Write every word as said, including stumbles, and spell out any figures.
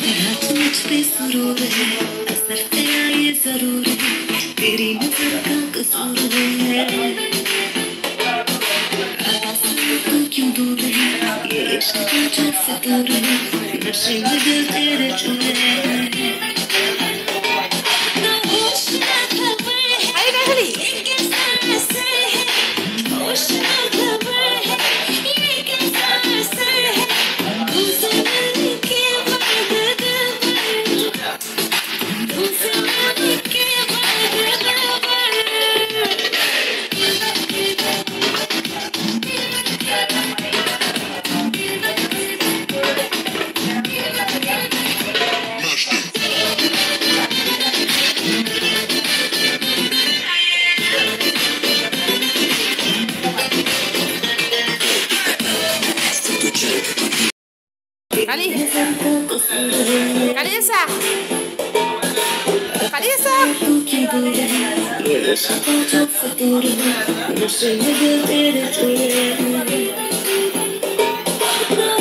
मुझ पे सुरूर है, असर तेरा ये जरूर है, तेरी नजर का कसूर है। आसमां तू क्यों दूर है, ये इश्क का जो फितूर है, नशे में दिल तेरे छुए हैं। ना होश ना खबर है, ये कैसा असर है, होश ना खबर है, ये कैसा असर है, तुझसे मिलने के बाद दिल भर, तुझसे मिलने के बाद दिल भर। Kali, Kalisa, Kalisa. ये इश्क का जो फितूर है, नशे में दिल तेरे छुए हैं।